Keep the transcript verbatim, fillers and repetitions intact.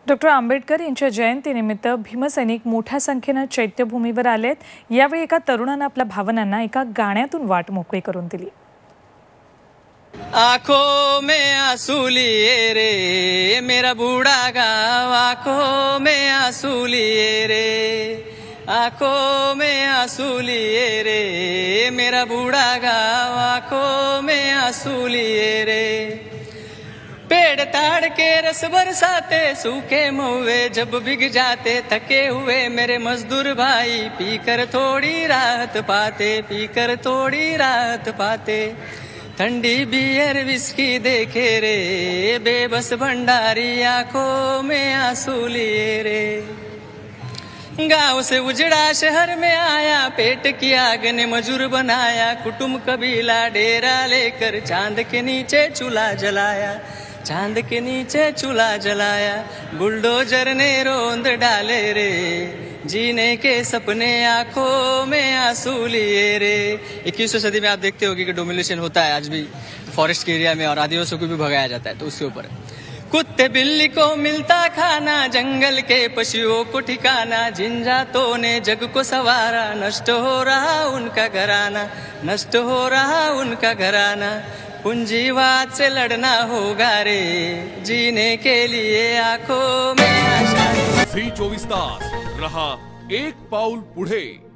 Doctor Ambedkar यांच्या जयंतीनिमित्त भीमसैनिक मोठ्या संख्येने चैत्यभूमीवर आलेत। यावेळी एका तरुणाने आपल्या भावनांना एका गाण्यातून वाट मोकळी करून दिली। आंखों में आंसू लिए रे मेरा बूढ़ा गाँव, आंखों में आंसू लिए रे, आंखों में आंसू लिए रे मेरा बूढ़ा गाँव, आंखों में आंसू लिए रे। पेड़ ताड़ के रस बरसाते सूखे महुए जब बिक जाते, थके हुए मेरे मजदूर भाई पीकर थोड़ी राहत पाते, पीकर थोड़ी राहत पाते। ठंडी बियर विस्की देखे रे बेबस भंडारी, आंखों में आंसू लिए रे। गांव से उजड़ा शहर में आया, पेट की आग ने मजूर बनाया, कुटुंब कबीला डेरा लेकर चांद के नीचे चूल्हा जलाया, चांद के नीचे चूल्हा जलाया। बुलडोजर ने रोंद डाले रे जीने के सपने, आंखों में आंसू लिए रे। इक्कीसवीं सदी में आप देखते होंगे कि डोमिनेशन होता है आज भी फॉरेस्ट के एरिया में, और आदिवासियों को भी भगाया जाता है। तो उसके ऊपर कुत्ते बिल्ली को मिलता खाना, जंगल के पशुओं को ठिकाना, जिन जातों ने जग को सवारा, नष्ट हो रहा उनका घराना, नष्ट हो रहा उनका घराना। पूंजीवाद से लड़ना होगा रे जीने के लिए, आंखों में आशा। झी चोवीस तास रहा एक पाऊल पुढे।